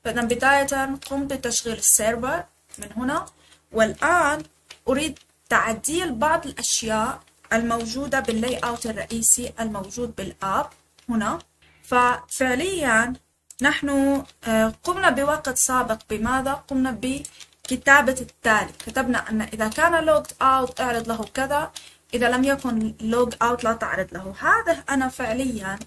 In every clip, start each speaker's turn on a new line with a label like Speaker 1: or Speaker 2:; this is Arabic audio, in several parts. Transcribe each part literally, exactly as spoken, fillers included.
Speaker 1: فإذا بداية قم بتشغيل السيرفر من هنا، والآن أريد تعديل بعض الأشياء الموجودة باللاي اوت الرئيسي الموجود بالآب هنا. ففعليا نحن قمنا بوقت سابق بماذا؟ قمنا بكتابة التالي، كتبنا أن إذا كان لوجد اوت اعرض له كذا، إذا لم يكن لوج اوت لا تعرض له. هذا أنا فعليا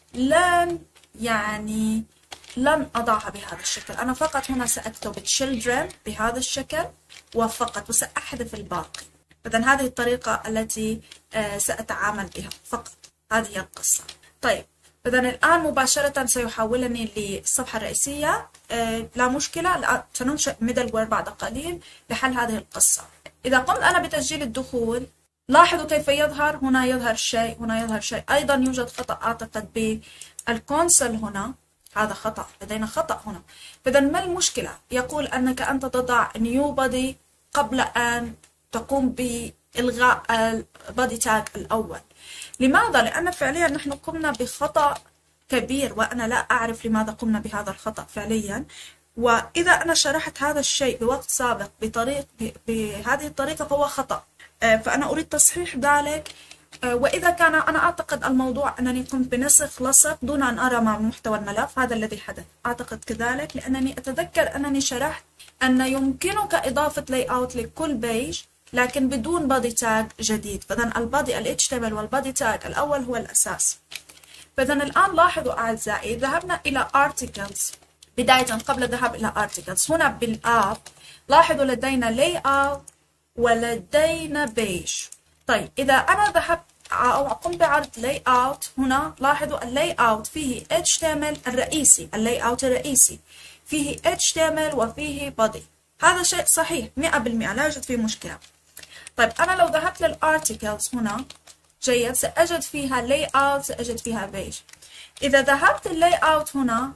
Speaker 1: لن يعني لن أضعها بهذا الشكل، أنا فقط هنا سأكتب children بهذا الشكل وفقط، وسأحذف الباقي. إذن هذه الطريقة التي سأتعامل بها فقط، هذه هي القصة. طيب إذن الآن مباشرة سيحولني للصفحة الرئيسية، لا مشكلة، الآن سننشئ middleware بعد قليل لحل هذه القصة. إذا قمت أنا بتسجيل الدخول لاحظوا كيف يظهر، هنا يظهر شيء، هنا يظهر شيء. أيضا يوجد خطأ أعتقد بالكونسول هنا، هذا خطأ، لدينا خطأ هنا. فإذا ما المشكلة؟ يقول أنك أنت تضع new body قبل أن تقوم بإلغاء البادي تاج الأول. لماذا؟ لأن فعليا نحن قمنا بخطأ كبير، وأنا لا أعرف لماذا قمنا بهذا الخطأ فعليا. وإذا أنا شرحت هذا الشيء بوقت سابق بطريق بهذه الطريقة فهو خطأ، فأنا أريد تصحيح ذلك. وإذا كان أنا أعتقد الموضوع أنني قمت بنسخ لصق دون أن أرى ما محتوى الملف، هذا الذي حدث أعتقد كذلك، لأنني أتذكر أنني شرحت أن يمكنك إضافة لاي اوت لكل بيج لكن بدون بادي تاج جديد. فإذا البادي ال إتش تي إم إل والبادي تاج الأول هو الأساس. فإذا الآن لاحظوا أعزائي، ذهبنا إلى articles بداية قبل الذهاب إلى articles. هنا بالآب لاحظوا لدينا لاي اوت ولدينا بيج. طيب إذا أنا ذهبت أو قمت بعرض لاي اوت هنا، لاحظوا اللاي اوت فيه إتش تي إم إل الرئيسي، اللاي اوت الرئيسي فيه إتش تي إم إل وفيه body، هذا شيء صحيح مئة بالمئة لا يوجد فيه مشكلة. طيب أنا لو ذهبت للارتيكلز هنا جيد، سأجد فيها لاي اوت، سأجد فيها بيج. إذا ذهبت اللاي اوت هنا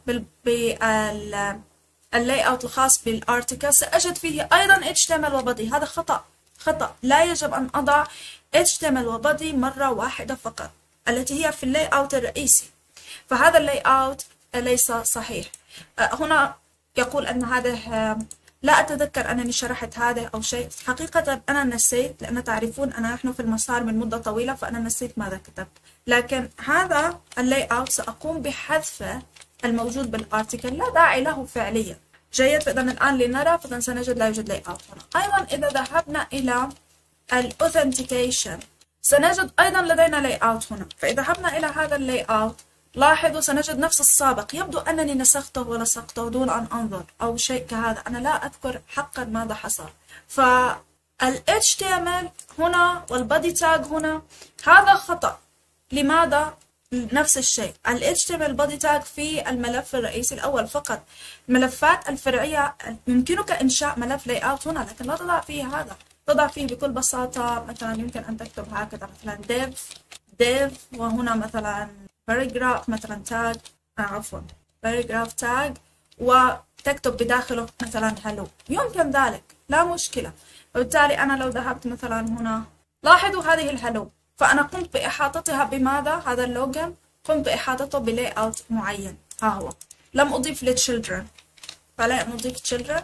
Speaker 1: بال اللاي اوت الخاص بالارتيكل سأجد فيه أيضا إتش تي إم إل وبادي. هذا خطأ، خطأ، لا يجب أن أضع إتش تي إم إل وبادي مرة واحدة فقط التي هي في اللاي اوت الرئيسي، فهذا اللاي اوت ليس صحيح. هنا يقول أن هذا، لا أتذكر أنني شرحت هذا أو شيء، حقيقة أنا نسيت، لأن تعرفون أن نحن في المسار من مدة طويلة فأنا نسيت ماذا كتبت. لكن هذا اللاي اوت سأقوم بحذفه الموجود بالارتيكل، لا داعي له فعليا. جيد، فإذا الآن لنرى، فإذا سنجد لا يوجد لاي اوت هنا. أيضا إذا ذهبنا إلى الأوثنتيكيشن سنجد أيضا لدينا لاي اوت هنا. فإذا ذهبنا إلى هذا اللاي اوت لاحظوا سنجد نفس السابق، يبدو أنني نسخته ولصقته دون أن أنظر أو شيء كهذا، أنا لا أذكر حقا ماذا حصل. فال إتش تي إم إل هنا والبادي تاج هنا هذا خطأ. لماذا؟ نفس الشيء، ال إتش تي إم إل body tag في الملف الرئيسي الأول فقط. الملفات الفرعية يمكنك إنشاء ملف لاي اوت هنا لكن لا تضع فيه هذا، تضع فيه بكل بساطة مثلا يمكن أن تكتب هكذا مثلا div div وهنا مثلا paragraph مثلا tag آه عفوا paragraph tag وتكتب بداخله مثلا hello، يمكن ذلك لا مشكلة. وبالتالي أنا لو ذهبت مثلا هنا لاحظوا هذه الهلو، فأنا قمت بإحاطتها بماذا؟ هذا اللوجن قمت بإحاطته بلاي اوت معين، ها هو، لم أضيف للchildren، فلا نضيف children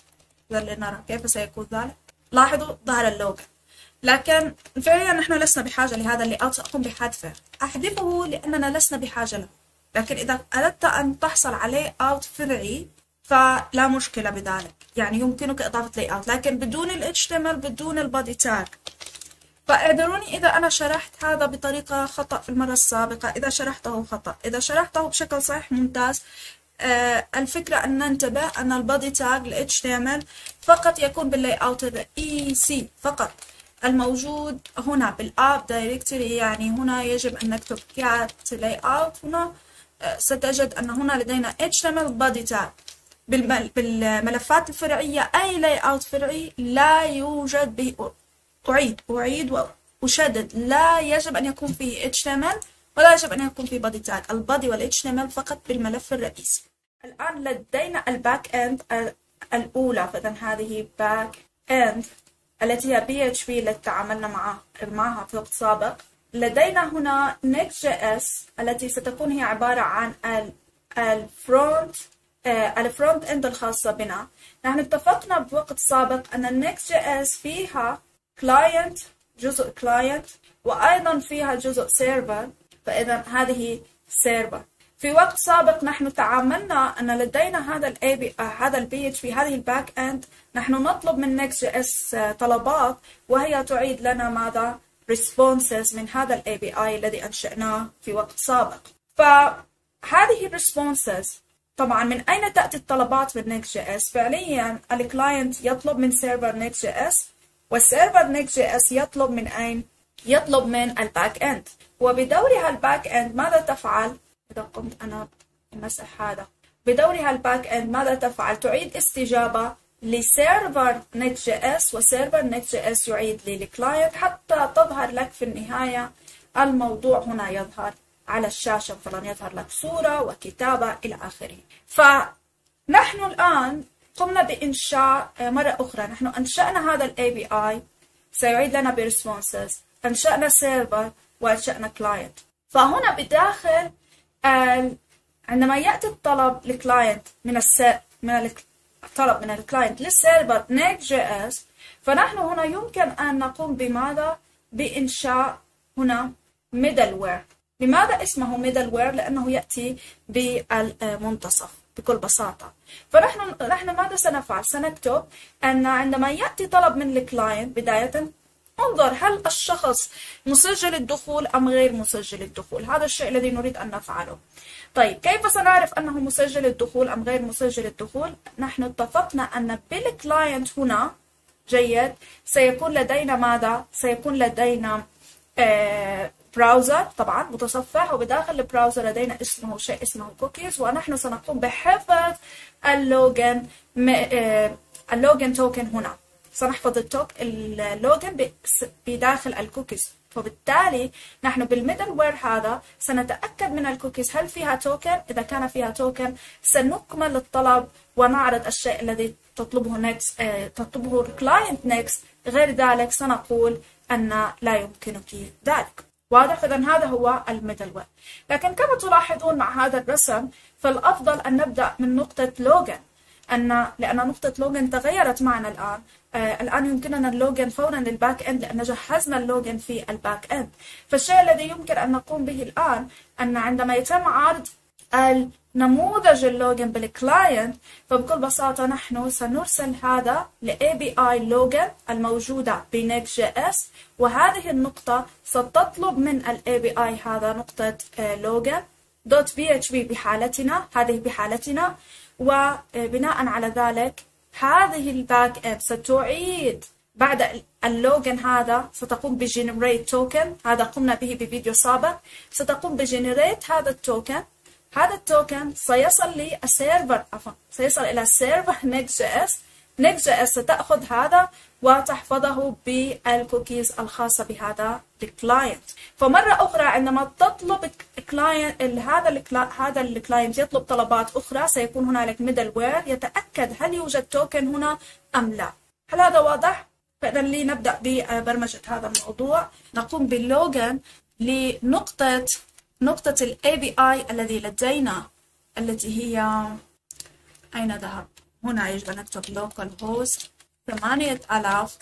Speaker 1: لنرى كيف سيكون ذلك. لاحظوا ظهر اللوجن، لكن فعليا نحن لسنا بحاجة لهذا اللاي اوت، سأقوم بحذفه، أحذفه لأننا لسنا بحاجة له. لكن إذا أردت أن تحصل على لاي اوت فرعي فلا مشكلة بذلك، يعني يمكنك إضافة لاي اوت لكن بدون ال إتش تي إم إل بدون البادي تاج. فاعذروني إذا أنا شرحت هذا بطريقة خطأ في المرة السابقة، إذا شرحته خطأ، إذا شرحته بشكل صحيح ممتاز. آه الفكرة أن ننتبه أن البادي تاج ل إتش تي إم إل فقط يكون باللاي اوت الرئيسي فقط الموجود هنا بالاب دايركتوري، يعني هنا يجب أن نكتب كات لاي اوت. هنا آه ستجد أن هنا لدينا إتش تي إم إل body tag. بالملفات الفرعية أي لاي اوت فرعي لا يوجد به، أعيد أعيد وأشدد، لا يجب أن يكون فيه إتش تي إم إل ولا يجب أن يكون فيه body tag. البادي وال إتش تي إم إل فقط بالملف الرئيسي. الآن لدينا الباك إند الأولى، فإذا هذه باك إند التي هي بي إتش بي التي تعاملنا معها معها في وقت سابق. لدينا هنا نيكست جي إس التي ستكون هي عبارة عن الفرونت الفرونت اند الخاصة بنا. نحن اتفقنا بوقت سابق أن النكست جي اس فيها كلاينت، جزء كلاينت، وأيضا فيها جزء سيرفر، فإذا هذه سيرفر. في وقت سابق نحن تعاملنا أن لدينا هذا الاي بي هذا البي اتش بي، هذه الباك اند، نحن نطلب من نكست جي اس طلبات وهي تعيد لنا ماذا؟ responses من هذا الاي بي اي الذي أنشأناه في وقت سابق. فهذه الريسبونسز طبعا من أين تأتي الطلبات من نكست جي اس؟ فعليا الكلاينت يطلب من سيرفر نكست جي اس، والسيرفر نكست جي اس يطلب من أين؟ يطلب من الباك اند. وبدورها الباك اند ماذا تفعل؟ إذا قمت أنا بمسح هذا، بدورها الباك اند ماذا تفعل؟ تعيد استجابة لسيرفر نكست جي اس، وسيرفر نكست جي اس يعيد للكلاينت حتى تظهر لك في النهاية الموضوع هنا يظهر على الشاشة، مثلا يظهر لك صورة وكتابة إلى آخره. فنحن الآن قمنا بإنشاء مرة أخرى، نحن أنشأنا هذا الاي بي اي سيعيد لنا بريسبونسز، أنشأنا سيرفر وأنشأنا كلاينت. فهنا بداخل عندما يأتي الطلب لكلاينت من السير من الطلب من الكلاينت للسيرفر نكست جي اس، فنحن هنا يمكن أن نقوم بماذا؟ بإنشاء هنا middleware. لماذا اسمه middleware؟ لأنه يأتي بالمنتصف بكل بساطة. فنحن نحن ماذا سنفعل؟ سنكتب أن عندما يأتي طلب من الكلاينت بداية انظر هل الشخص مسجل الدخول أم غير مسجل الدخول، هذا الشيء الذي نريد أن نفعله. طيب كيف سنعرف أنه مسجل الدخول أم غير مسجل الدخول؟ نحن اتفقنا أن بالكلاينت هنا جيد سيكون لدينا ماذا؟ سيكون لدينا آه براوزر طبعا متصفح، وبداخل البراوزر لدينا اسمه شيء اسمه كوكيز، ونحن سنقوم بحفظ اللوجن آه اللوجن توكن. هنا سنحفظ التوك اللوجن بداخل الكوكيز، وبالتالي نحن بالميدل وير هذا سنتأكد من الكوكيز هل فيها توكن. إذا كان فيها توكن سنكمل الطلب ونعرض الشيء الذي تطلبه نكست آه تطلبه الكلاينت نكست، غير ذلك سنقول أن لا يمكنك ذلك. واضح؟ فإذا هذا هو الميدل وير. لكن كما تلاحظون مع هذا الرسم فالأفضل أن نبدأ من نقطة لوجن، أن لأن نقطة لوجن تغيرت معنا الآن. آه الآن يمكننا اللوجن فورا للباك اند لأن جهزنا اللوجن في الباك اند. فالشيء الذي يمكن أن نقوم به الآن أن عندما يتم عرض النموذج اللوجن بالكلاينت، فبكل بساطة نحن سنرسل هذا ل إيه بي آي لوجن الموجودة بنكست جي اس، وهذه النقطة ستطلب من ال إيه بي آي هذا نقطة لوجن دوت بي اتش بي بحالتنا، هذه بحالتنا، وبناء على ذلك هذه الباك اند ستعيد بعد اللوجن هذا ستقوم بجنريت توكن، هذا قمنا به بفيديو سابق، ستقوم بجنريت هذا التوكن. هذا التوكن سيصل للسيرفر عفوا سيصل إلى سيرفر نكست جي اس. نكست جي اس ستأخذ هذا وتحفظه بالكوكيز الخاصة بهذا الكلاينت. فمرة أخرى عندما تطلب الكلاينت هذا الكلا... هذا الكلاينت يطلب طلبات أخرى سيكون هنالك ميدل وير يتأكد هل يوجد توكن هنا أم لا. هل هذا واضح؟ فإذا لنبدأ ببرمجة هذا الموضوع. نقوم باللوجن لنقطة نقطة ال إيه بي آي الذي لدينا التي هي أين ذهب؟ هنا يجب أن نكتب localhost ثمانية آلاف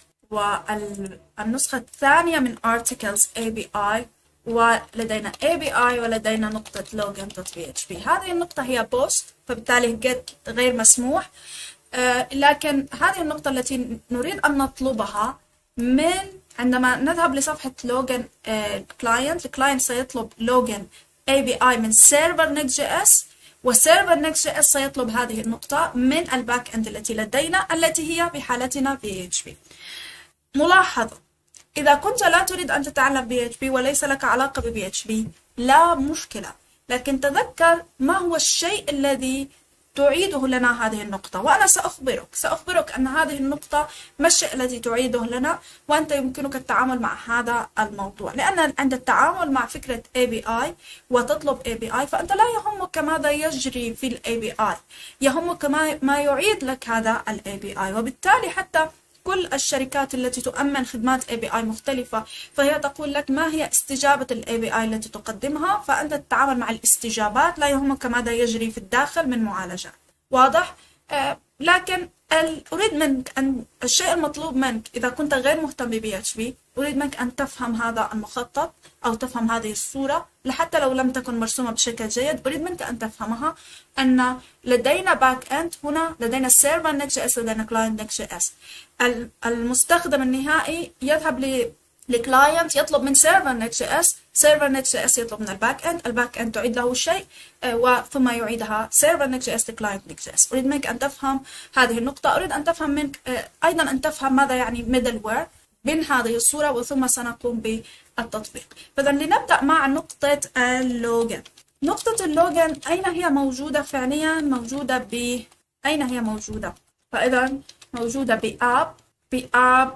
Speaker 1: والنسخة الثانية من articles إيه بي آي، ولدينا إيه بي آي ولدينا نقطة login.php. هذه النقطة هي post، فبالتالي get غير مسموح. آه لكن هذه النقطة التي نريد أن نطلبها من عندما نذهب لصفحة لوجن كلاينت، الكلاينت سيطلب لوجن إيه بي آي من سيرفر نكست جي اس، والسيرفر نكست جي اس سيطلب هذه النقطة من الباك اند التي لدينا التي هي بحالتنا بي اتش بي. ملاحظة: إذا كنت لا تريد أن تتعلم بي اتش بي وليس لك علاقة ب بي اتش بي لا مشكلة، لكن تذكر ما هو الشيء الذي تعيده لنا هذه النقطة، وأنا سأخبرك سأخبرك أن هذه النقطة ما الشيء الذي تعيده لنا، وأنت يمكنك التعامل مع هذا الموضوع. لأن عند التعامل مع فكرة إيه بي آي وتطلب إيه بي آي فأنت لا يهمك ماذا يجري في ال إيه بي آي، يهمك ما, ما يعيد لك هذا ال إيه بي آي. وبالتالي حتى كل الشركات التي تؤمن خدمات إيه بي آي مختلفة فهي تقول لك ما هي استجابة ال إيه بي آي التي تقدمها، فأنت تتعامل مع الاستجابات، لا يهمك ماذا يجري في الداخل من معالجات. واضح؟ آه لكن أريد منك أن الشيء المطلوب منك إذا كنت غير مهتم ب بي إتش بي، أريد منك أن تفهم هذا المخطط أو تفهم هذه الصورة، لحتى لو لم تكن مرسومة بشكل جيد أريد منك أن تفهمها. أن لدينا باك إند، هنا لدينا سيرفر نكست جي إس، لدينا كلاينت نكست جي إس. المستخدم النهائي يذهب ل الكلاينت يطلب من سيرفر نكست جي اس، سيرفر نكست جي اس يطلب من الباك اند، الباك اند تعيد له الشيء وثم يعيدها سيرفر نكست جي اس لكلاينت نكست جي اس. اريد منك ان تفهم هذه النقطة، اريد ان تفهم منك ايضا ان تفهم ماذا يعني ميدل وير بين هذه الصورة، وثم سنقوم بالتطبيق. فاذا لنبدأ مع نقطة اللوجن. نقطة اللوجن اين هي موجودة فعليا؟ موجودة ب اين هي موجودة؟ فاذا موجودة باب باب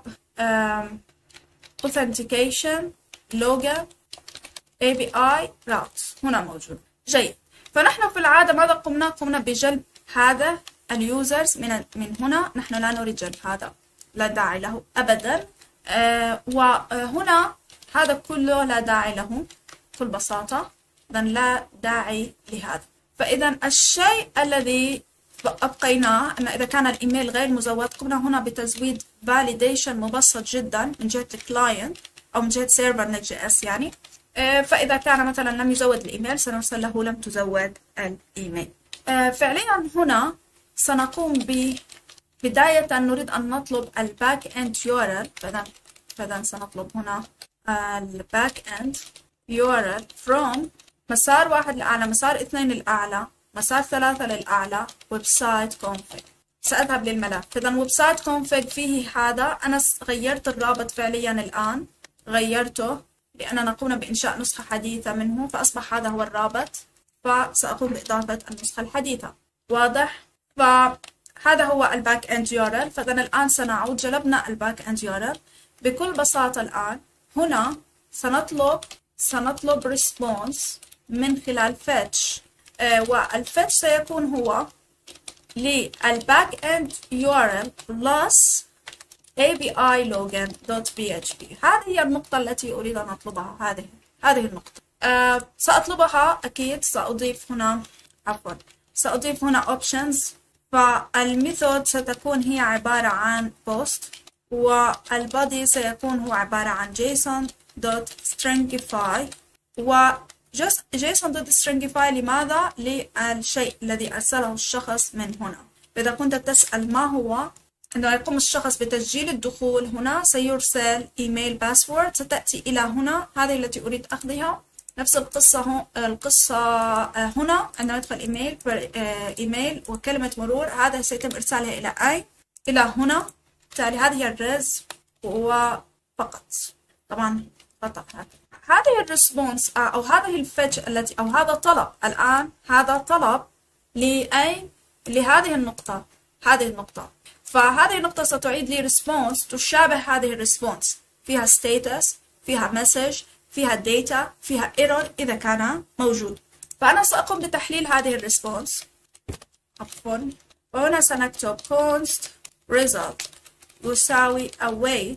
Speaker 1: authentication login إيه بي آي routes، هنا موجود. جيد. فنحن في العادة ماذا قمنا؟ قمنا بجلب هذا اليوزرز من من هنا. نحن لا نريد جلب هذا، لا داعي له أبدا. آه وهنا هذا كله لا داعي له بكل بساطة، إذا لا داعي لهذا. فإذا الشيء الذي أبقيناه أن إذا كان الإيميل غير مزود، قمنا هنا بتزويد validation مبسط جدا من جهة الكلاينت أو من جهة سيرفر نكست جي إس يعني. فإذا كان مثلا لم يزود الإيميل سنرسل له لم تزود الإيميل. فعليا هنا سنقوم ب بداية نريد أن نطلب الباك إند يو آر إل. فإذا فإذا سنطلب هنا الباك إند يو آر إل from مسار واحد للأعلى، مسار اثنين للأعلى، مسار ثلاثة للأعلى، ويب سايت كونفيج. سأذهب للملف. إذا ويب سايت كونفيج فيه هذا. أنا غيرت الرابط فعليا الآن، غيرته لأننا قمنا بإنشاء نسخة حديثة منه، فأصبح هذا هو الرابط، فسأقوم بإضافة النسخة الحديثة. واضح؟ فهذا هو الباك إند يو آر إل. فإذا الآن سنعود، جلبنا الباك إند يو آر إل بكل بساطة. الآن هنا سنطلب سنطلب ريسبونس من خلال fetch. آه والفتش سيكون هو للباك اند يو ار إل plus إيه بي آي login دوت بي إتش بي. هذه هي النقطة التي أريد أن أطلبها. هذه هذه النقطة آه سأطلبها أكيد. سأضيف هنا عفوا سأضيف هنا options. فالميثود ستكون هي عبارة عن post، والبادي سيكون هو عبارة عن جيسون دوت stringify. و just JSON.stringify لماذا؟ للشيء الذي أرسله الشخص من هنا. إذا كنت تسأل ما هو، عندما يقوم الشخص بتسجيل الدخول هنا سيرسل إيميل باسورد، ستأتي إلى هنا، هذه التي أريد أخذها. نفس القصة هو القصة هنا عندما يدخل إيميل إيميل وكلمة مرور، هذا سيتم إرسالها إلى أي إلى هنا. بالتالي هذه هي الرز وفقط. طبعا خطأ هذا. هذه الريسبونس أو هذه الفتش التي أو هذا طلب الآن، هذا طلب لأي لهذه النقطة، هذه النقطة. فهذه النقطة ستعيد لي ريسبونس تشابه هذه الريسبونس، فيها ستاتس، فيها مسج، فيها داتا، فيها ايرور إذا كان موجود. فأنا سأقوم بتحليل هذه الريسبونس عفوا، وهنا سنكتب const result يساوي await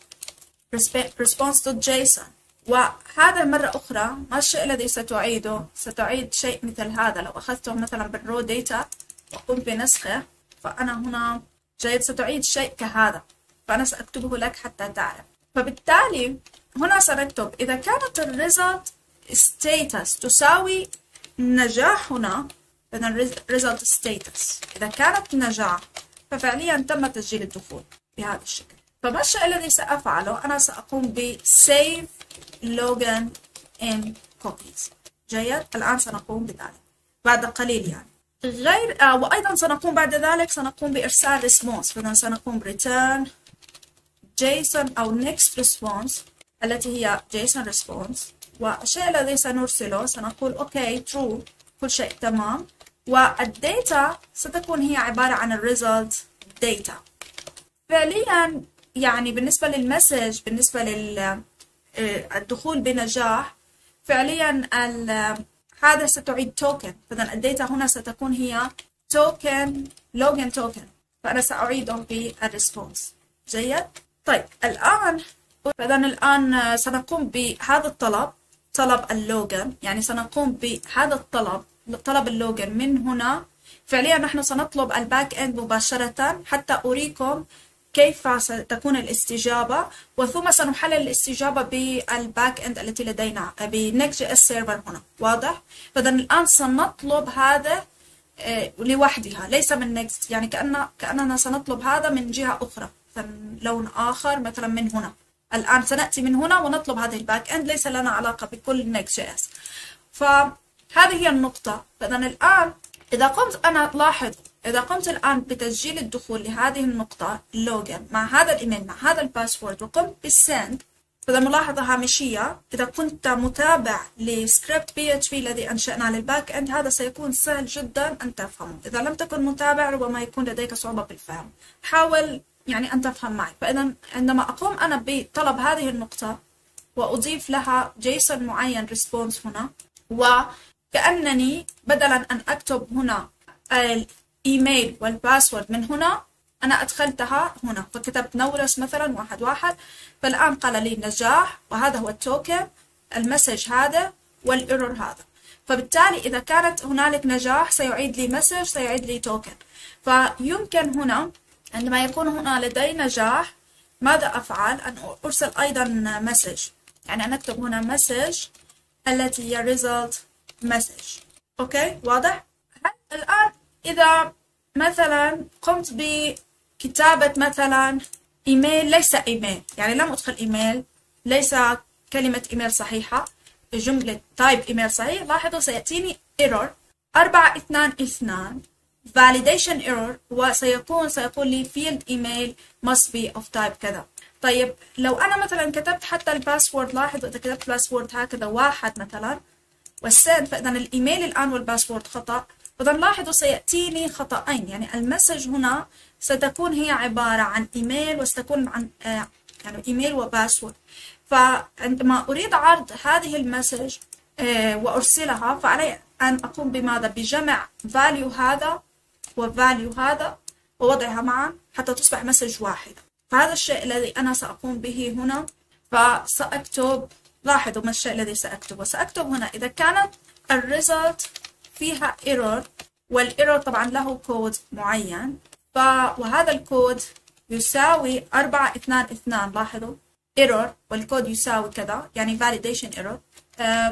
Speaker 1: response.json. وهذا مرة أخرى ما الشيء الذي ستعيده؟ ستعيد شيء مثل هذا. لو أخذته مثلا بالرو داتا وقمت بنسخه، فأنا هنا جيد ستعيد شيء كهذا، فأنا سأكتبه لك حتى تعرف. فبالتالي هنا سنكتب إذا كانت الريزلت ستاتس تساوي نجاح هنا، إذا result status إذا كانت نجاح ففعليا تم تسجيل الدخول بهذا الشكل. فما الشيء الذي سأفعله؟ أنا سأقوم ب save login in copies. جيد؟ الآن سنقوم بذلك بعد قليل يعني. غير آه وأيضا سنقوم بعد ذلك سنقوم بإرسال response. فإذا سنقوم return JSON أو next response التي هي JSON response. والشيء الذي سنرسله سنقول OK true، كل شيء تمام. والداتا ستكون هي عبارة عن الريزلت data. فعليا يعني بالنسبة للمسج، بالنسبة للدخول بنجاح، فعليا هذا ستعيد توكن. فإذا الداتا هنا ستكون هي توكن لوجن توكن، فأنا سأعيده بالريسبونس. جيد؟ طيب الآن فإذا الآن سنقوم بهذا الطلب، طلب اللوجن، يعني سنقوم بهذا الطلب، طلب اللوجن من هنا فعليا نحن سنطلب الباك اند مباشرة حتى أريكم كيف ستكون الاستجابة، وثم سنحلل الاستجابة بالباك اند التي لدينا بنكست جي اس سيرفر هنا. واضح؟ فإذا الآن سنطلب هذا لوحدها ليس من نكست، يعني كأن كأننا سنطلب هذا من جهة أخرى، لون آخر مثلا من هنا. الآن سنأتي من هنا ونطلب هذه الباك اند، ليس لنا علاقة بكل نكست جي اس. فهذه هي النقطة. فإذا الآن إذا قمت أنا لاحظ إذا قمت الآن بتسجيل الدخول لهذه النقطة اللوجن مع هذا الإيميل مع هذا الباسورد وقمت بالسند، فإذا ملاحظة هامشية، إذا كنت متابع لسكريبت بي اتش بي الذي أنشأناه للباك اند هذا سيكون سهل جدا أن تفهمه. إذا لم تكن متابع ربما يكون لديك صعوبة بالفهم، حاول يعني أن تفهم معي. فإذا عندما أقوم أنا بطلب هذه النقطة وأضيف لها جيسون معين ريسبونس هنا، وكأنني بدلا أن أكتب هنا الإيميل والباسورد من هنا أنا أدخلتها هنا، فكتبت نورس مثلا واحد واحد، فالآن قال لي نجاح، وهذا هو التوكن، المسج هذا والإيرور هذا. فبالتالي إذا كانت هنالك نجاح سيعيد لي مسج، سيعيد لي توكن. فيمكن هنا عندما يكون هنا لدي نجاح ماذا أفعل؟ أن أرسل أيضا مسج، يعني أنا أكتب هنا مسج التي هي result message. أوكي واضح؟ الآن إذا مثلا قمت بكتابة مثلا إيميل ليس إيميل، يعني لم أدخل إيميل، ليس كلمة إيميل صحيحة، جملة تايب إيميل صحيح، لاحظوا سيأتيني error أربعة اثنان اثنان validation error، وسيكون سيقول لي field email must be of type كذا. طيب لو أنا مثلا كتبت حتى الباسورد، لاحظوا إذا كتبت باسورد هكذا واحد مثلا والسند، فإذا الإيميل الآن والباسورد خطأ، إذا لاحظوا سيأتيني خطأين، يعني المسج هنا ستكون هي عبارة عن إيميل وستكون عن آه يعني إيميل وباسورد. فعندما أريد عرض هذه المسج آه وأرسلها، فعلي أن أقوم بماذا؟ بجمع value هذا وvalue هذا ووضعها معا حتى تصبح مسج واحدة. فهذا الشيء الذي أنا سأقوم به هنا. فسأكتب، لاحظوا ما الشيء الذي سأكتبه. سأكتب هنا إذا كانت الريزلت فيها ايرور، والايرور طبعا له كود معين، ف وهذا الكود يساوي أربعة اثنان اثنان، لاحظوا ايرور والكود يساوي كذا، يعني validation error. آه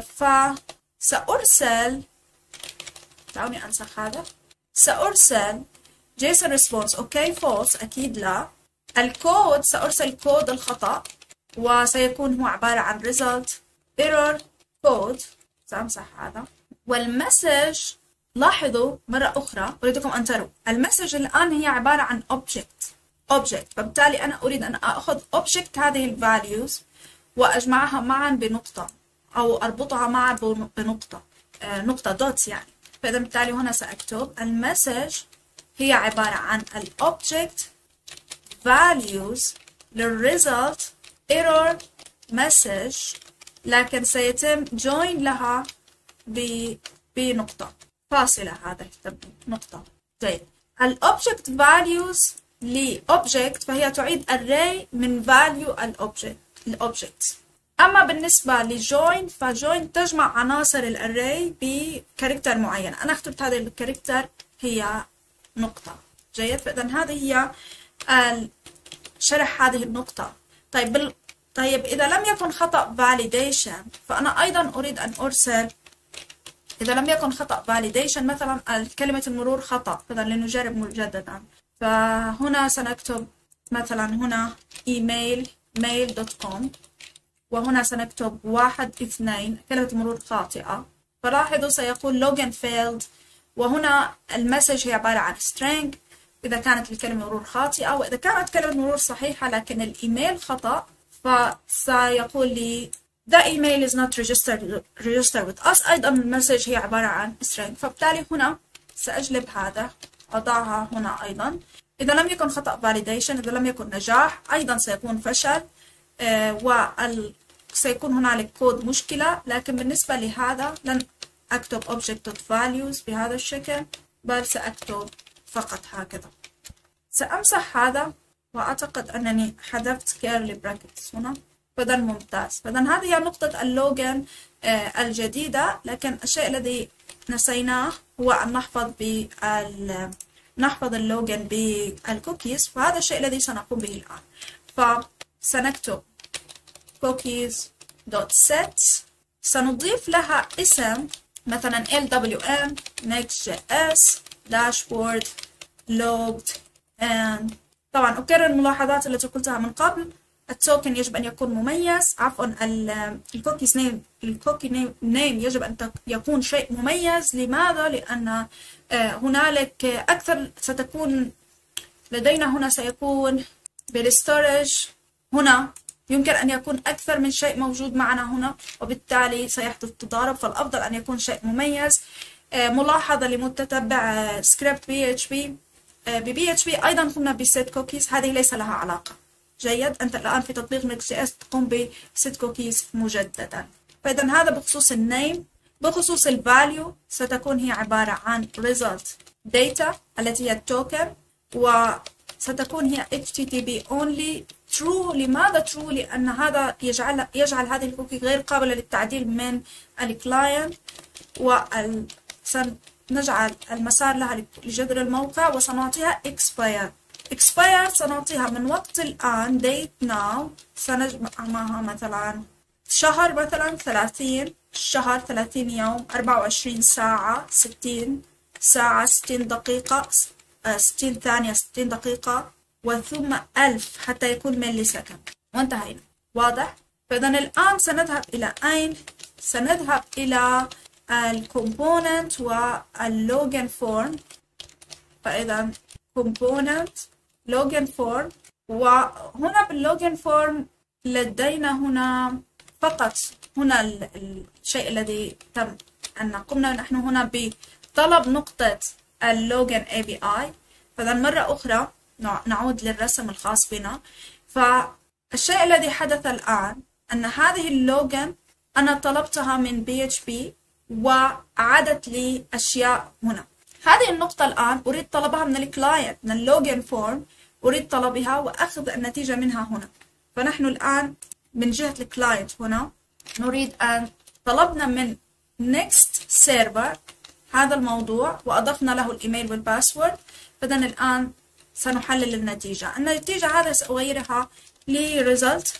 Speaker 1: فسأرسل، دعوني أنسخ هذا، سأرسل جيسون ريسبونس اوكي فولس اكيد لا. الكود سأرسل كود الخطأ وسيكون هو عبارة عن result error code، سأمسح هذا. والمسج لاحظوا مرة أخرى أريدكم أن تروا المسج الآن هي عبارة عن object object، فبالتالي أنا أريد أن أخذ object هذه الفاليوز وأجمعها معا بنقطة أو أربطها معا بنقطة آه نقطة دوتس يعني. فإذا بالتالي هنا سأكتب المسج هي عبارة عن الobject values للresult error message، لكن سيتم join لها بنقطة فاصلة، هذا نقطة. طيب الobject values لobject فهي تعيد array من value الobject الobject. أما بالنسبة لjoin فjoin تجمع عناصر الarray بكاركتر معين، أنا اخترت هذه الكاركتر هي نقطة. جيد، فإذا هذه هي شرح هذه النقطة. طيب بال... طيب إذا لم يكن خطأ validation فأنا أيضا أريد أن أرسل، إذا لم يكن خطأ validation مثلا كلمة المرور خطأ، فإذا لنجرب مجددا. فهنا سنكتب مثلا هنا email mail دوت كوم، وهنا سنكتب واحد اثنين كلمة المرور خاطئة، فلاحظوا سيقول login failed، وهنا المسج هي عبارة عن string إذا كانت الكلمة مرور خاطئة، وإذا كانت كلمة مرور صحيحة لكن الإيميل خطأ فسيقول لي the email is not registered registered with us، أيضا المسج هي عبارة عن string. فبالتالي هنا سأجلب هذا أضعها هنا أيضا. إذا لم يكن خطأ validation، إذا لم يكن نجاح أيضا سيكون فشل، آه وال سيكون هنالك كود مشكلة. لكن بالنسبة لهذا لن أكتب object.values بهذا الشكل، بل سأكتب فقط هكذا. سأمسح هذا وأعتقد أنني حذفت curly brackets هنا. فإذا ممتاز. فإذا هذه هي نقطة اللوجن آه الجديدة، لكن الشيء الذي نسيناه هو أن نحفظ بال نحفظ اللوجن بالكوكيز، فهذا الشيء الذي سنقوم به الآن. فسنكتب cookies.set، سنضيف لها اسم مثلا إل دبليو إم next.js dashboard logged and طبعا أكرر الملاحظات التي قلتها من قبل. التوكن يجب أن يكون مميز، عفوا الكوكيز نيم الكوكي نيم يجب أن يكون شيء مميز. لماذا؟ لأن هنالك أكثر ستكون لدينا هنا سيكون بالستورج هنا يمكن أن يكون أكثر من شيء موجود معنا هنا، وبالتالي سيحدث تضارب، فالأفضل أن يكون شيء مميز. ملاحظة لمتتبع سكريبت بي اتش بي، ببي اتش بي أيضا قمنا بست كوكيز، هذه ليس لها علاقة. جيد، أنت الآن في تطبيق نيكست جي اس تقوم بست كوكيز مجددا. فإذا هذا بخصوص النيم. بخصوص الفاليو ستكون هي عبارة عن result data التي هي التوكن، وستكون هي اتش تي تي بي only true. لماذا true؟ لأن هذا يجعل يجعل هذه الكوكي غير قابلة للتعديل من الكلاينت، وسنجعل المسار لها لجذر الموقع، وسنعطيها expire. expire سنعطيها من وقت الآن date now، سنجمع معها مثلا شهر مثلا ثلاثين شهر ثلاثين يوم أربعة وعشرين ساعة ستين ساعة ستين دقيقة ستين ثانية ستين دقيقة، وثم ألف حتى يكون ملي سكند، وانتهينا. واضح؟ فإذا الآن سنذهب إلى أين؟ سنذهب إلى الكومبوننت واللوجن فورم. فإذا component login form، وهنا باللوجن فورم لدينا هنا فقط هنا الشيء الذي تم أن قمنا نحن هنا بطلب نقطة اللوجن إيه بي آي. فإذا مرة أخرى نعود للرسم الخاص بنا. فالشيء الذي حدث الآن أن هذه اللوجن أنا طلبتها من بي اتش بي وأعادت لي أشياء هنا. هذه النقطة الآن أريد طلبها من الكلاينت، من اللوجن فورم أريد طلبها وأخذ النتيجة منها هنا. فنحن الآن من جهة الكلاينت هنا نريد أن طلبنا من next server هذا الموضوع وأضفنا له الإيميل والباسورد. فإذا الآن سنحلل النتيجة. النتيجة هذا سأغيرها لريزلت،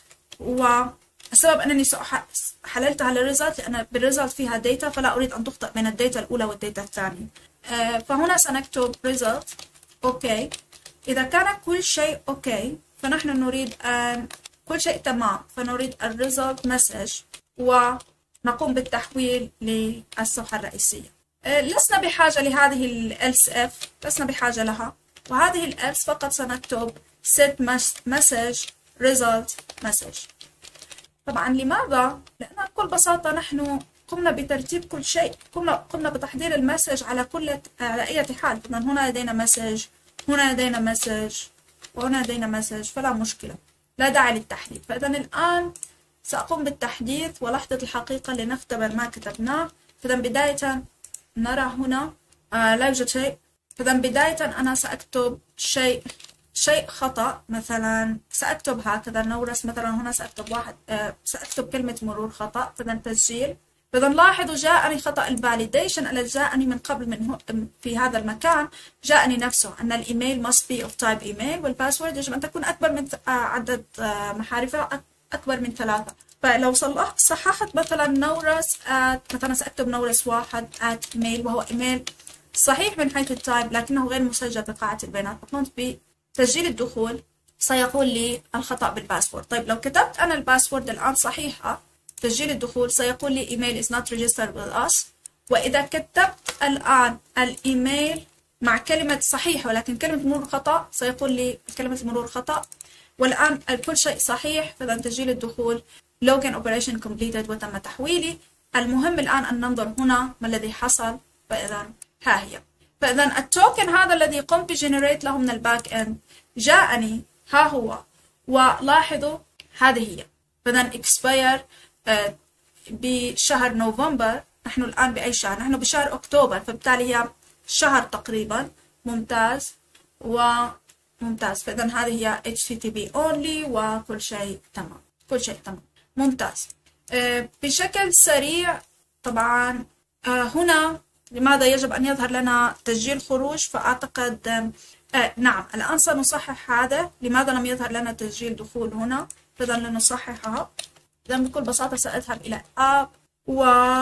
Speaker 1: والسبب أنني حللتها للريزلت لأن بالريزلت فيها داتا، فلا أريد أن تخطئ بين الداتا الأولى والداتا الثانية. فهنا سنكتب result اوكي. اذا كان كل شيء اوكي فنحن نريد ان كل شيء تمام، فنريد الريزلت مسج ونقوم بالتحويل للصفحة الرئيسية. لسنا بحاجة لهذه الelse if، لسنا بحاجة لها، وهذه الelse فقط سنكتب set message result message. طبعا لماذا؟ لأن بكل بساطة نحن قمنا بترتيب كل شيء، قمنا قمنا بتحضير المسج على كل على أي حال. إذا هنا لدينا مسج، هنا لدينا مسج، وهنا لدينا مسج، فلا مشكلة، لا داعي للتحديد. فإذا الآن سأقوم بالتحديث ولحظة الحقيقة لنختبر ما كتبناه. فإذا بداية نرى هنا آه لا يوجد شيء. فإذا بداية أنا سأكتب شيء شيء خطأ، مثلا سأكتب هكذا نورس، مثلا هنا سأكتب واحد آه سأكتب كلمة مرور خطأ. فإذا تسجيل. فإذا لاحظوا جاءني خطأ الفاليديشن الذي جاءني من قبل من في هذا المكان، جاءني نفسه أن الإيميل must be of type email، والباسورد يجب أن تكون أكبر من عدد محارفها أكبر من ثلاثة. فلو صححت مثلا نورس مثلا سأكتب نورس واحد at email، وهو إيميل صحيح من حيث التايب لكنه غير مسجل بقاعة البيانات. قمت بتسجيل الدخول سيقول لي الخطأ بالباسورد. طيب لو كتبت أنا الباسورد الآن صحيحة تسجيل الدخول سيقول لي email is not registered with us. وإذا كتبت الآن الإيميل مع كلمة صحيح ولكن كلمة مرور خطأ سيقول لي كلمة المرور خطأ. والآن كل شيء صحيح. فإذا تسجيل الدخول login operation completed وتم تحويلي. المهم الآن أن ننظر هنا ما الذي حصل. فإذا ها هي. فإذا التوكن هذا الذي قمت بجنريت له من الباك إند جاءني ها هو، ولاحظوا هذه هي. فإذا expire بشهر نوفمبر. نحن الآن بأي شهر؟ نحن بشهر أكتوبر، فبالتالي هي شهر تقريبا. ممتاز وممتاز. فإذا هذه هي اتش تي تي بي only وكل شيء تمام، كل شيء تمام. ممتاز. آه بشكل سريع طبعا آه هنا لماذا يجب أن يظهر لنا تسجيل خروج؟ فأعتقد آه نعم الآن سنصحح هذا. لماذا لم يظهر لنا تسجيل دخول هنا؟ إذا لنصححها. إذا بكل بساطة سأذهب إلى App و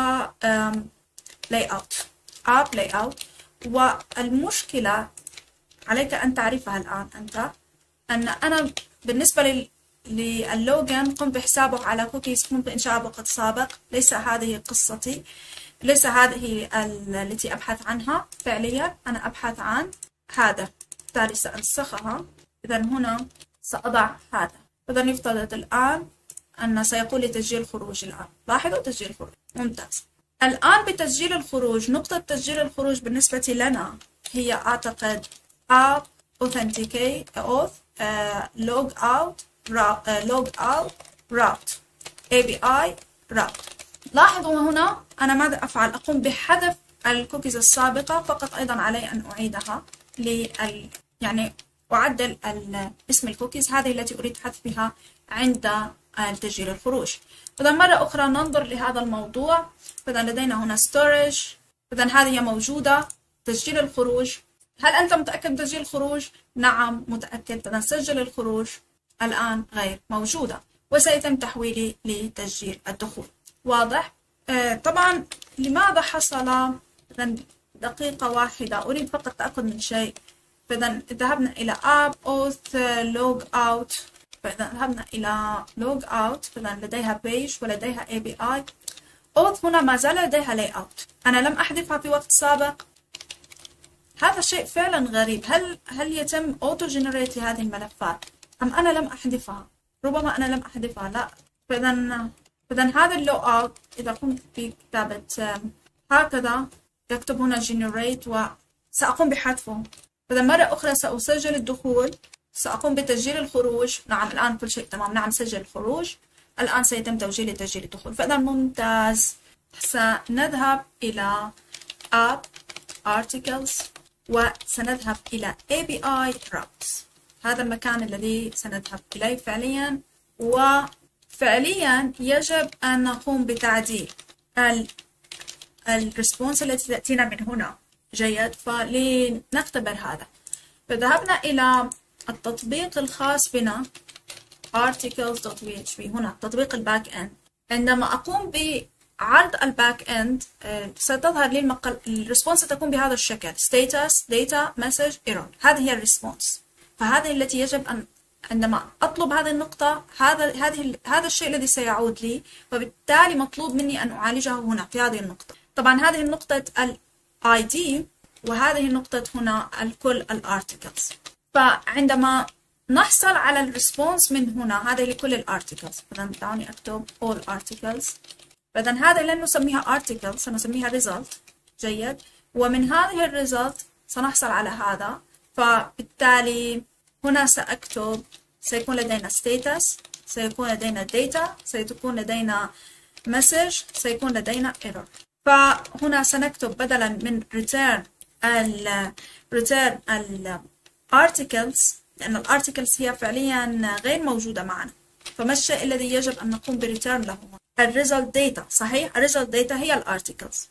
Speaker 1: Layout App Layout. والمشكلة عليك أن تعرفها الآن أنت، أن أنا بالنسبة لل لللوجن قمت بحسابه على كوكيز، قمت بإنشاء بوقت سابق. ليس هذه قصتي، ليس هذه التي أبحث عنها فعليا. أنا أبحث عن هذا، بالتالي سأنسخها. إذا هنا سأضع هذا. إذا يفترض الآن أن سيقول لي تسجيل خروج. الآن لاحظوا تسجيل خروج. ممتاز. الآن بتسجيل الخروج، نقطة تسجيل الخروج بالنسبة لنا هي أعتقد app authenticate auth log out log out route إيه بي آي route. لاحظوا هنا أنا ماذا أفعل؟ أقوم بحذف الكوكيز السابقة فقط. أيضا علي أن أعيدها لل يعني أعدل اسم الكوكيز هذه التي أريد حذفها عند تسجيل الخروج. إذا مرة أخرى ننظر لهذا الموضوع. إذا لدينا هنا storage. إذا هذه موجودة تسجيل الخروج. هل أنت متأكد من تسجيل الخروج؟ نعم متأكد. إذا سجل الخروج الآن غير موجودة وسيتم تحويلي لتسجيل الدخول. واضح؟ آه طبعا لماذا حصل؟ إذا دقيقة واحدة أريد فقط تأكد من شيء. فإذا ذهبنا إلى app auth log out. فإذا ذهبنا إلى log out. فإذا لديها page ولديها إيه بي آي. auth هنا ما زال لديها layout. أنا لم أحذفها في وقت سابق. هذا شيء فعلا غريب. هل هل يتم auto generate هذه الملفات أم أنا لم أحذفها؟ ربما أنا لم أحذفها. لا. فإذا فإذا هذا اللو اوت إذا قمت بكتابة هكذا يكتب هنا generate وسأقوم بحذفه. فإذا مرة أخرى سأسجل الدخول، سأقوم بتسجيل الخروج. نعم الآن كل شيء تمام. نعم سجل الخروج. الآن سيتم توجيهي لتسجيل الدخول. فإذا ممتاز. سنذهب إلى app articles وسنذهب إلى إيه بي آي routes. هذا المكان الذي سنذهب إليه فعليا. وفعليا يجب أن نقوم بتعديل الريسبونس التي تأتينا من هنا. جيد. فلنختبر هذا. فذهبنا إلى التطبيق الخاص بنا articles.php. هنا تطبيق الباك اند. عندما أقوم بعرض الباك اند ستظهر لي المقال الريسبونس ستكون بهذا الشكل status data message error. هذه هي الريسبونس. فهذه التي يجب أن عندما أطلب هذه النقطة هذا هذه هذا الشيء الذي سيعود لي. وبالتالي مطلوب مني أن أعالجه هنا في هذه النقطة. طبعا هذه النقطة ال آي دي وهذه النقطة هنا الكل الارتكلز. فعندما نحصل على الريسبونس من هنا هذه لكل الارتكلز. إذا دعوني أكتب all articles. فإذا هذا لن نسميها article سنسميها result. جيد. ومن هذه الريزلت سنحصل على هذا. فبالتالي هنا سأكتب سيكون لدينا status، سيكون لدينا data، سيكون لدينا message، سيكون لدينا error. فهنا سنكتب بدلا من return ال return ال articles لأن ال articles هي فعليا غير موجودة معنا. فما الشيء الذي يجب أن نقوم بريتيرن له؟ الريزلت data. صحيح. الريزلت data هي الارتكلز.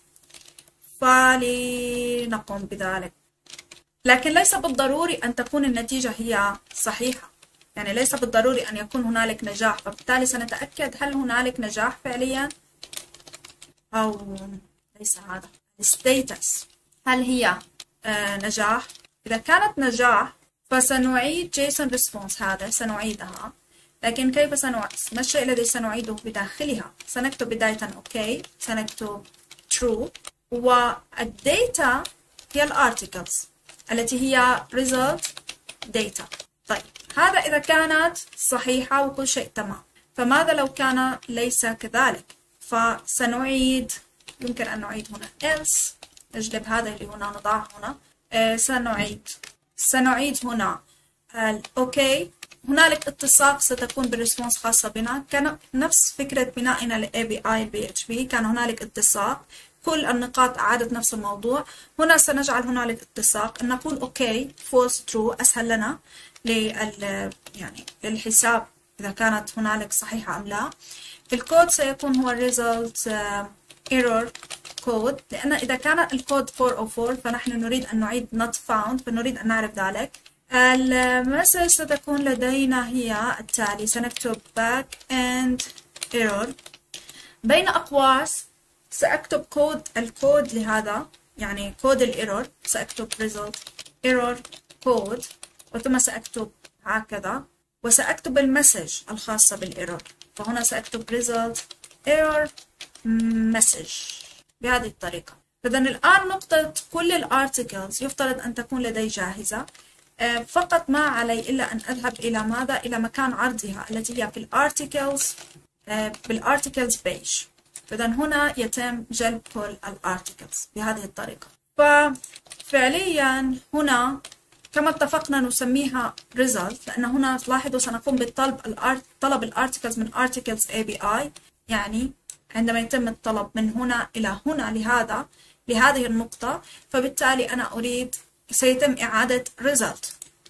Speaker 1: فلنقوم بذلك. لكن ليس بالضروري أن تكون النتيجة هي صحيحة. يعني ليس بالضروري أن يكون هنالك نجاح. فبالتالي سنتأكد هل هنالك نجاح فعليا أو ليس. هذا الستيتس هل هي آه نجاح؟ إذا كانت نجاح فسنعيد جيسون ريسبونس. هذا سنعيدها. لكن كيف سنعيد؟ ما الشيء الذي سنعيده بداخلها؟ سنكتب بداية أوكي. سنكتب true. والداتا هي الارتكلز التي هي result data. طيب هذا إذا كانت صحيحة وكل شيء تمام. فماذا لو كان ليس كذلك؟ فسنعيد يمكن أن نعيد هنا else. نجلب هذا اللي هنا نضعه هنا. آه سنعيد سنعيد هنا الأوكي. هنالك اتساق ستكون بالريسبونس خاصة بنا. كان نفس فكرة بنائنا ل إيه بي آي بي إتش بي. كان هنالك اتساق. كل النقاط أعادت نفس الموضوع. هنا سنجعل هنالك اتساق. نقول أوكي false true أسهل لنا لل يعني للحساب إذا كانت هنالك صحيحة أم لا. الكود سيكون هو result uh, error code، لأن إذا كان الكود أربعمائة وأربعة فنحن نريد أن نعيد not found، فنريد أن نعرف ذلك. المسج ستكون لدينا هي التالي، سنكتب back end error. بين أقواس سأكتب كود الكود لهذا، يعني كود الايرور، سأكتب result error code، وثم سأكتب هكذا، وسأكتب المسج الخاصة بالايرور، فهنا سأكتب result error message بهذه الطريقة. إذا الآن نقطة كل الارتكلز يفترض أن تكون لدي جاهزة، فقط ما علي إلا أن أذهب إلى ماذا؟ إلى مكان عرضها التي هي في الارتكلز، بالارتكلز بيج. إذا هنا يتم جلب كل الارتكلز بهذه الطريقة. ففعليا هنا كما اتفقنا نسميها result، لأن هنا لاحظوا سنقوم بطلب طلب الارتكلز من articles إيه بي آي، يعني عندما يتم الطلب من هنا إلى هنا لهذا لهذه النقطة، فبالتالي أنا أريد سيتم إعادة result،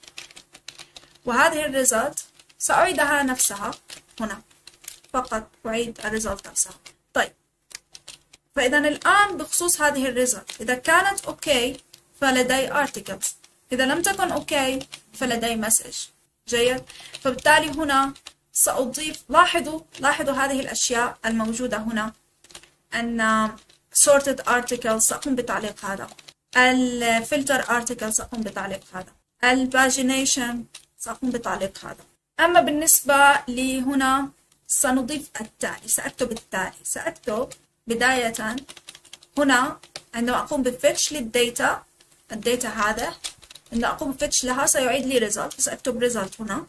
Speaker 1: وهذه الريزلت سأعيدها نفسها هنا، فقط أعيد الريزلت نفسها. طيب، فإذا الآن بخصوص هذه الريزلت، إذا كانت أوكي فلدي articles، إذا لم تكن أوكي فلدي مسج. جيد؟ فبالتالي هنا سأضيف، لاحظوا لاحظوا هذه الأشياء الموجودة هنا، أن sorted articles سأقوم بتعليق هذا، الفلتر article سأقوم بتعليق هذا، الباجينيشن سأقوم بتعليق هذا. أما بالنسبة لهنا سنضيف التالي، سأكتب التالي، سأكتب بداية هنا عندما أقوم بفتش للديتا، الديتا هذا عندما أقوم بفتش لها سيعيد لي result، سأكتب result هنا،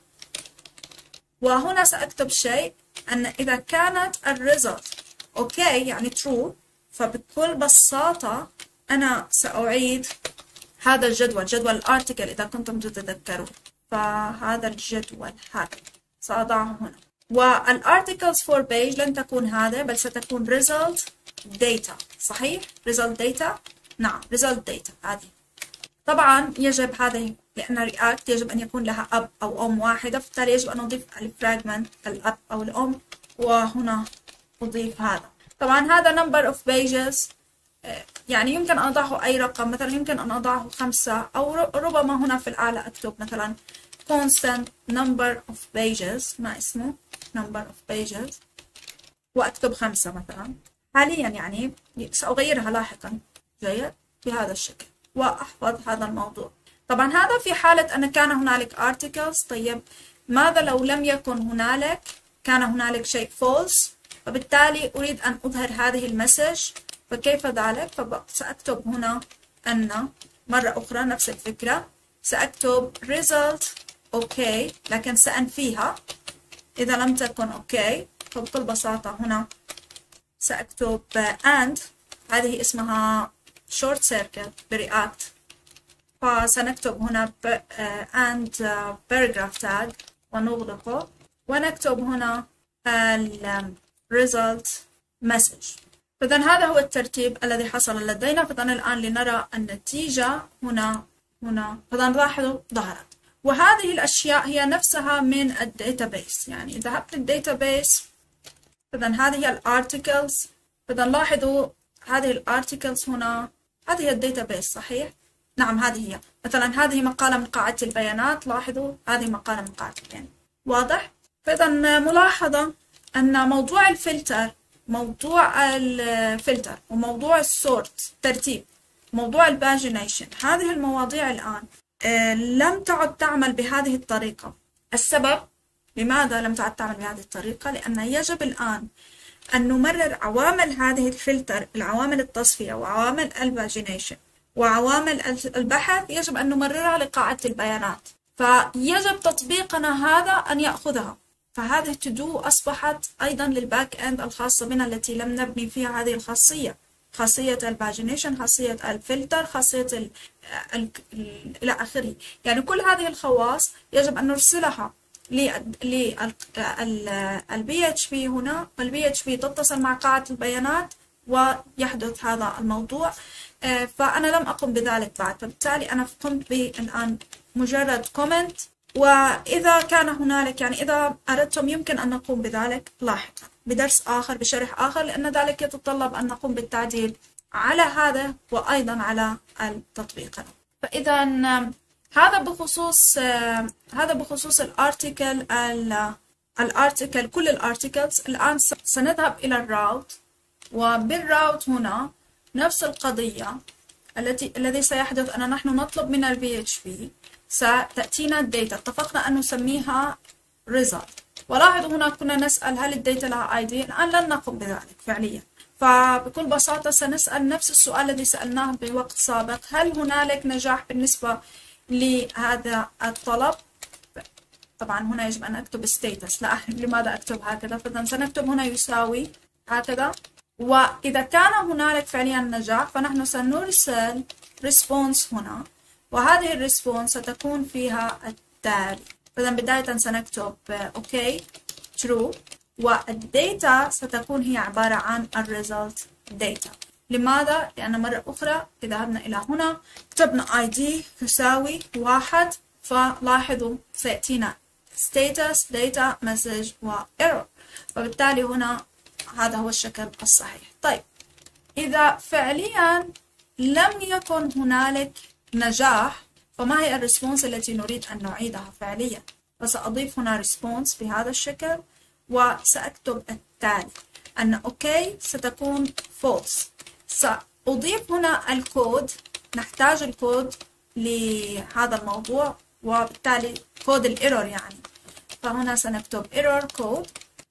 Speaker 1: وهنا سأكتب شيء أن إذا كانت الريزلت أوكي يعني true، فبكل بساطة أنا سأعيد هذا الجدول، جدول الارتكل إذا كنتم تتذكرون، فهذا الجدول هذا سأضعه هنا. والارتكلز فور page لن تكون هذا، بل ستكون result data، صحيح؟ result data، نعم result data هذه. طبعا يجب هذه، لأن رياكت يجب أن يكون لها أب أو أم واحدة، فبالتالي يجب أن نضيف الفراجمنت الأب أو الأم، وهنا أضيف هذا. طبعا هذا number of pages، يعني يمكن أن أضعه أي رقم، مثلا يمكن أن أضعه خمسة، أو ربما هنا في الأعلى أكتب مثلا constant number of pages، ما اسمه number of pages، وأكتب خمسة مثلا حاليا، يعني سأغيرها لاحقا. جيد؟ بهذا الشكل، وأحفظ هذا الموضوع. طبعا هذا في حالة أن كان هنالك articles. طيب ماذا لو لم يكن هنالك، كان هنالك شيء false، وبالتالي أريد أن أظهر هذه المسج، فكيف ذلك؟ فسأكتب هنا أن مرة أخرى نفس الفكرة، سأكتب result أوكي، لكن سأنفيها إذا لم تكن أوكي، فبكل بساطة هنا سأكتب and، هذه اسمها short circuit برياكت، فسنكتب هنا and paragraph tag ونغلقه، ونكتب هنا ال result message. فإذا هذا هو الترتيب الذي حصل لدينا. فإذا الآن لنرى النتيجة هنا هنا، فإذا لاحظوا ظهرت، وهذه الأشياء هي نفسها من الداتابيس، يعني ذهبت للداتابيس، فإذا هذه هي الارتكلز، فإذا لاحظوا هذه الارتكلز هنا، هذه هي الداتابيس صحيح؟ نعم هذه هي، مثلا هذه مقالة من قاعدة البيانات، لاحظوا هذه مقالة من قاعدة البيانات، واضح؟ فإذا ملاحظة أن موضوع الفلتر، موضوع الفلتر وموضوع السورت ترتيب، موضوع الباجينيشن، هذه المواضيع الآن لم تعد تعمل بهذه الطريقة. السبب لماذا لم تعد تعمل بهذه الطريقة؟ لأن يجب الآن أن نمرر عوامل هذه الفلتر، العوامل التصفية وعوامل الباجينيشن وعوامل البحث، يجب أن نمررها لقاعدة البيانات، فيجب تطبيقنا هذا أن يأخذها. فهذه تو أصبحت أيضا للباك إند الخاصة بنا التي لم نبني فيها هذه الخاصية، خاصية الباجينيشن، خاصية الفلتر، خاصية ال ال ال إلى آخره. يعني كل هذه الخواص يجب أن نرسلها لل بي اتش بي هنا، والبي اتش بي تتصل مع قاعدة البيانات ويحدث هذا الموضوع. فأنا لم أقم بذلك بعد، فبالتالي أنا قمت بالآن مجرد كومنت وإذا كان هنالك يعني إذا أردتم يمكن أن نقوم بذلك لاحقا بدرس آخر بشرح آخر، لأن ذلك يتطلب أن نقوم بالتعديل على هذا وأيضا على التطبيق. فإذا هذا بخصوص هذا بخصوص الارتيكل الارتيكل كل الارتيكلز. الآن سنذهب إلى الراوت، وبالراوت هنا نفس القضية التي الذي سيحدث أن نحن نطلب من ال بي إتش بي ستأتينا الداتا، اتفقنا أن نسميها result. ولاحظوا هنا كنا نسأل هل الداتا لها اي دي، الآن لن نقوم بذلك فعليا. فبكل بساطة سنسأل نفس السؤال الذي سألناه بوقت سابق، هل هنالك نجاح بالنسبة لهذا الطلب؟ طبعا هنا يجب أن أكتب status، لا أعرف لماذا أكتب هكذا، فإذا سنكتب هنا يساوي هكذا. وإذا كان هنالك فعليا نجاح فنحن سنرسل response هنا، وهذه الريسبونس ستكون فيها التالي. فإذا بداية سنكتب OK true، والداتا ستكون هي عبارة عن الريزلت داتا. لماذا؟ لأن مرة أخرى إذا ذهبنا إلى هنا كتبنا اي دي يساوي واحد، فلاحظوا سيأتينا status data message و error، وبالتالي هنا هذا هو الشكل الصحيح. طيب إذا فعليا لم يكن هنالك نجاح، فما هي الريسبونس التي نريد أن نعيدها فعليا؟ فسأضيف هنا ريسبونس بهذا الشكل، وسأكتب التالي أن OK ستكون false. سأضيف هنا الكود، نحتاج الكود لهذا الموضوع، وبالتالي كود الايرور يعني، فهنا سنكتب error code.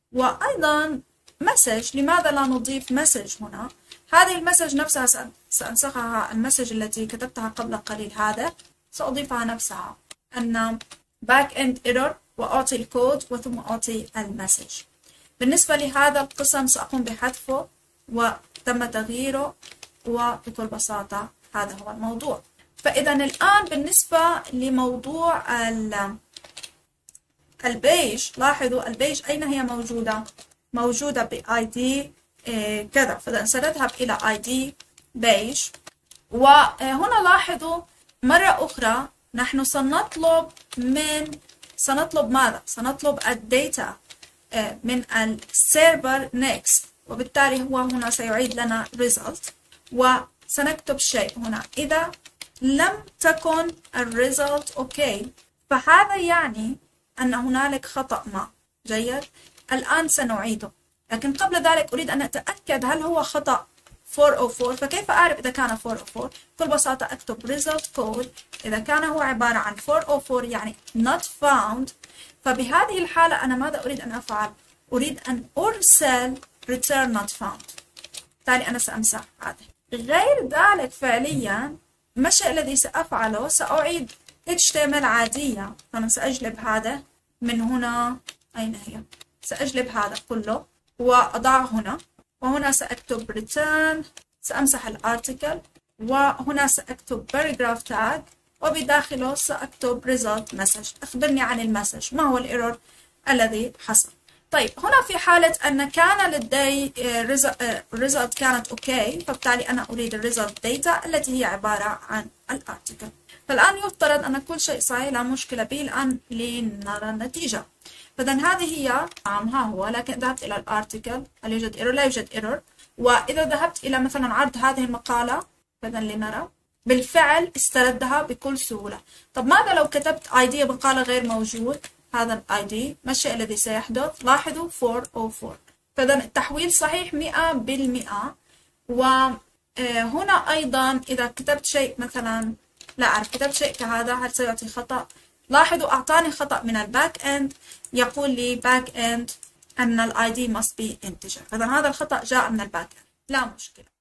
Speaker 1: وأيضا مسج، لماذا لا نضيف مسج هنا؟ هذه المسج نفسها سأنسخها، المسج التي كتبتها قبل قليل هذا سأضيفها نفسها أن back end error، وأعطي الكود وثم أعطي المسج. بالنسبة لهذا القسم سأقوم بحذفه وتم تغييره، وبكل بساطة هذا هو الموضوع. فإذا الآن بالنسبة لموضوع البيج، لاحظوا البيج أين هي موجودة؟ موجودة ب آي دي إيه كذا. فإذا سنذهب إلى آي دي بيج، وهنا لاحظوا مرة أخرى نحن سنطلب من سنطلب ماذا؟ سنطلب الداتا من السيرفر next، وبالتالي هو هنا سيعيد لنا result. وسنكتب شيء هنا إذا لم تكن الريزلت OK، فهذا يعني أن هنالك خطأ ما. جيد، الآن سنعيده، لكن قبل ذلك أريد أن أتأكد هل هو خطأ أربعمائة وأربعة. فكيف أعرف إذا كان أربعمائة وأربعة؟ بكل بساطة أكتب result code، إذا كان هو عبارة عن أربعمائة وأربعة يعني not found، فبهذه الحالة أنا ماذا أريد أن أفعل؟ أريد أن أرسل return not found، بالتالي أنا سأمسح هذا. غير ذلك فعليا ما الشيء الذي سأفعله؟ سأعيد إتش تي إم إل عادية. فأنا سأجلب هذا من هنا، أين هي؟ سأجلب هذا كله وأضعه هنا، وهنا سأكتب return، سأمسح الارتيكل، وهنا سأكتب paragraph tag، وبداخله سأكتب result message. أخبرني عن المسج، ما هو الايرور الذي حصل. طيب هنا في حالة أن كان لدي result كانت OK، فبالتالي أنا أريد الريزلت data التي هي عبارة عن الارتيكل. فالآن يفترض أن كل شيء صحيح، لا مشكلة به. الآن لنرى النتيجة. فإذا هذه هي نعم ها هو، لكن ذهبت إلى الارتيكل هل يوجد ايرور؟ لا يوجد ايرور. وإذا ذهبت إلى مثلا عرض هذه المقالة، فإذا لنرى بالفعل استردها بكل سهولة. طب ماذا لو كتبت اي دي مقالة غير موجود؟ هذا الاي دي ما الشيء الذي سيحدث؟ لاحظوا أربعمائة وأربعة. فإذا التحويل صحيح مئة بالمئة. وهنا أيضا إذا كتبت شيء مثلا لا أعرف، كتبت شيء كهذا، هل سيعطي خطأ؟ لاحظوا أعطاني خطأ من الباك إند، يقول لي باك إند أن الاي دي must be integer. فإذا هذا الخطأ جاء من الباك إند، لا مشكلة.